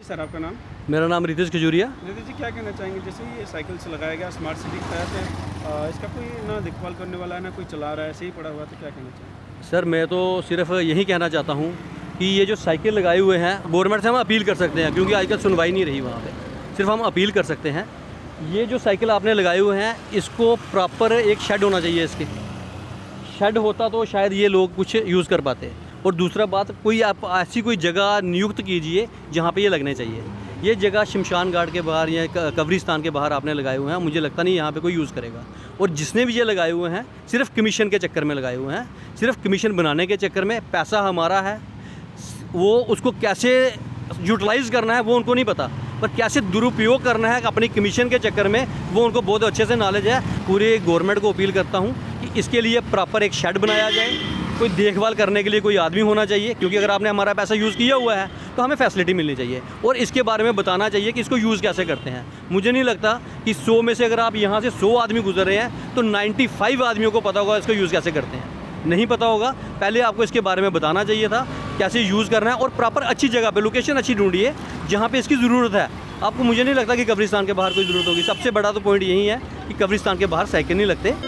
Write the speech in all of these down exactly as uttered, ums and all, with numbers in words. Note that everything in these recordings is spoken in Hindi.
सर आपका नाम? मेरा नाम रितेश खजूरिया। रितेश जी, क्या कहना चाहेंगे जैसे ये साइकिल से लगाया गया स्मार्ट सिटी के तहत है, इसका कोई ना देखभाल करने वाला है ना कोई चला रहा है, ऐसे ही पड़ा हुआ, तो क्या कहना चाहेंगे? सर मैं तो सिर्फ यही कहना चाहता हूँ कि ये जो साइकिल लगाए हुए हैं, गवर्नमेंट से हम अपील कर सकते हैं क्योंकि आजकल सुनवाई नहीं रही वहाँ पे, सिर्फ हम अपील कर सकते हैं। ये जो साइकिल आपने लगाए हुए हैं इसको प्रॉपर एक शेड होना चाहिए, इसके शेड होता तो शायद ये लोग कुछ यूज़ कर पाते। और दूसरा बात, कोई आप ऐसी कोई जगह नियुक्त कीजिए जहाँ पे ये लगने चाहिए। ये जगह शमशान घाट के बाहर या कब्रिस्तान के बाहर आपने लगाए हुए हैं, मुझे लगता नहीं यहाँ पे कोई यूज़ करेगा। और जिसने भी ये लगाए हुए हैं सिर्फ कमीशन के चक्कर में लगाए हुए हैं, सिर्फ कमीशन बनाने के चक्कर में। पैसा हमारा है, वो उसको कैसे यूटिलाइज़ करना है वो उनको नहीं पता, पर कैसे दुरुपयोग करना है अपनी कमीशन के चक्कर में वो उनको बहुत अच्छे से नॉलेज है। पूरे गवर्नमेंट को अपील करता हूँ कि इसके लिए प्रॉपर एक शेड बनाया जाए, कोई देखभाल करने के लिए कोई आदमी होना चाहिए, क्योंकि अगर आपने हमारा पैसा यूज़ किया हुआ है तो हमें फैसिलिटी मिलनी चाहिए और इसके बारे में बताना चाहिए कि इसको यूज़ कैसे करते हैं। मुझे नहीं लगता कि सौ में से अगर आप यहाँ से सौ आदमी गुजर रहे हैं तो पचानवे आदमियों को पता होगा इसको यूज़ कैसे करते हैं। नहीं पता होगा, पहले आपको इसके बारे में बताना चाहिए था कैसे यूज़ करना है। और प्रॉपर अच्छी जगह पे लोकेशन अच्छी ढूंढिए जहाँ पे इसकी ज़रूरत है आपको। मुझे नहीं लगता कि कब्रिस्तान के बाहर कोई ज़रूरत होगी। सबसे बड़ा तो पॉइंट यही है कि कब्रिस्तान के बाहर साइकिल नहीं लगते।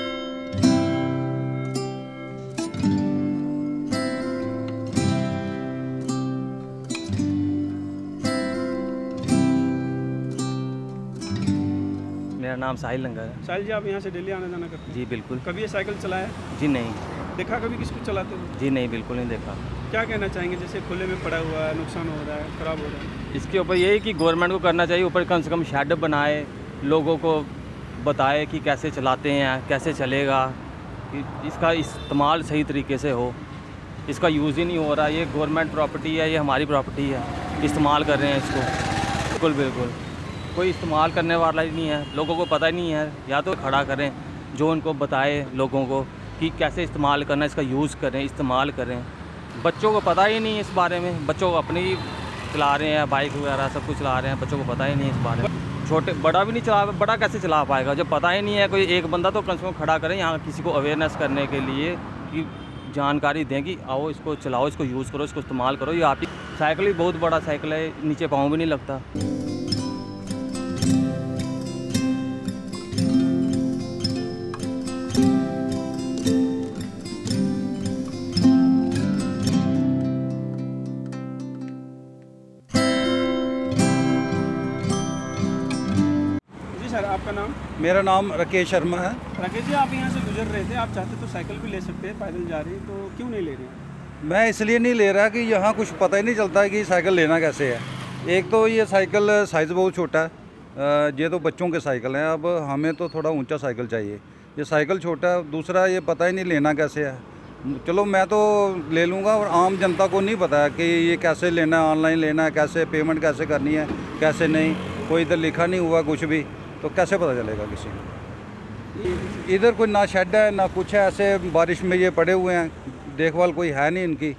मेरा नाम साहिल लंगर है। साहिल जी, आप यहाँ से डेली आना जाना करते हैं? जी बिल्कुल। कभी ये साइकिल चलाया? जी नहीं। देखा कभी किसको चलाते हुए? जी नहीं, बिल्कुल नहीं देखा। क्या कहना चाहेंगे जैसे खुले में पड़ा हुआ है, नुकसान हो रहा है, ख़राब हो रहा है? इसके ऊपर यही कि गवर्नमेंट को करना चाहिए, ऊपर कम से कम शेड बनाए, लोगों को बताए कि कैसे चलाते हैं, कैसे चलेगा, कि इसका इस्तेमाल सही तरीके से हो। इसका यूज़ ही नहीं हो रहा। ये गवर्नमेंट प्रॉपर्टी है, ये हमारी प्रॉपर्टी है, इस्तेमाल कर रहे हैं इसको। बिल्कुल बिल्कुल कोई इस्तेमाल करने वाला ही नहीं है, लोगों को पता ही नहीं है। या तो खड़ा करें जो उनको बताए लोगों को कि कैसे इस्तेमाल करना, इसका यूज़ करें, इस्तेमाल करें। बच्चों को पता ही नहीं है इस बारे में, बच्चों को अपनी चला रहे हैं, बाइक वगैरह सब कुछ चला रहे हैं, बच्चों को पता ही नहीं है इस बारे में। छोटे बड़ा भी नहीं चला, बड़ा कैसे चला पाएगा जब पता ही नहीं है। कोई एक बंदा तो कम से कम खड़ा करें यहाँ किसी को अवेयरनेस करने के लिए, कि जानकारी दें कि आओ इसको चलाओ, इसको यूज़ करो, इसको इस्तेमाल करो। ये आपकी साइकिल भी बहुत बड़ा साइकिल है, नीचे पाँव भी नहीं लगता। सर आपका नाम? मेरा नाम राकेश शर्मा है। राकेश जी, आप यहाँ से गुजर रहे थे, आप चाहते तो साइकिल भी ले सकते हैं, पैदल जा रहे हैं, तो क्यों नहीं ले रहे हैं? मैं इसलिए नहीं ले रहा कि यहाँ कुछ पता ही नहीं चलता है कि साइकिल लेना कैसे है। एक तो ये साइकिल साइज़ बहुत छोटा है, ये तो बच्चों के साइकिल हैं, अब हमें तो थोड़ा ऊंचा साइकिल चाहिए। ये साइकिल छोटा है, दूसरा ये पता ही नहीं लेना कैसे है। चलो मैं तो ले लूँगा, और आम जनता को नहीं पता है कि ये कैसे लेना है, ऑनलाइन लेना है, कैसे पेमेंट कैसे करनी है, कैसे नहीं। कोई इधर लिखा नहीं हुआ कुछ भी, तो कैसे पता चलेगा किसी को? इधर कोई ना शेड है ना कुछ है, ऐसे बारिश में ये पड़े हुए हैं, देखभाल कोई है नहीं इनकी।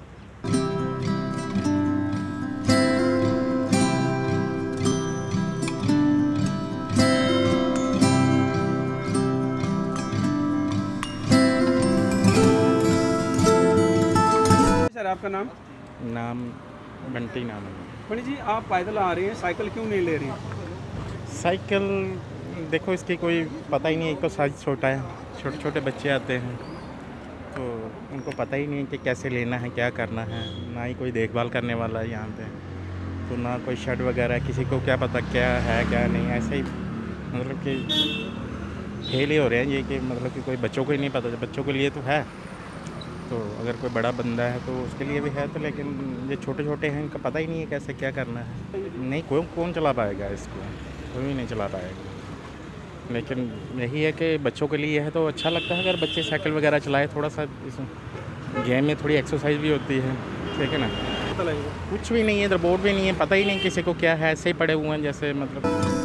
सर आपका नाम? नाम बंटी नाम है। बंटी जी, आप पैदल आ रहे हैं, साइकिल क्यों नहीं ले रहे हैं? साइकिल देखो इसकी कोई पता ही नहीं है, एक तो साइज छोटा है, छोटे छोटे बच्चे आते हैं तो उनको पता ही नहीं है कि कैसे लेना है, क्या करना है। ना ही कोई देखभाल करने वाला है यहाँ पे, तो ना कोई शेड वगैरह, किसी को क्या पता क्या है क्या नहीं। ऐसे ही मतलब कि फेल ही हो रहे हैं ये, कि मतलब कि कोई बच्चों को ही नहीं पता। बच्चों के लिए तो है, तो अगर कोई बड़ा बंदा है तो उसके लिए भी है, तो लेकिन ये छोटे छोटे हैं, इनका पता ही नहीं है कैसे क्या करना है। नहीं कोई कौन चला पाएगा इसको, कोई भी नहीं चला पाएगा। लेकिन यही है कि बच्चों के लिए है तो अच्छा लगता है अगर बच्चे साइकिल वगैरह चलाए, थोड़ा सा इस गेम में थोड़ी एक्सरसाइज भी होती है, ठीक है ना। कुछ भी नहीं है इधर, बोर्ड भी नहीं है, पता ही नहीं किसी को क्या है, ऐसे ही पड़े हुए हैं जैसे मतलब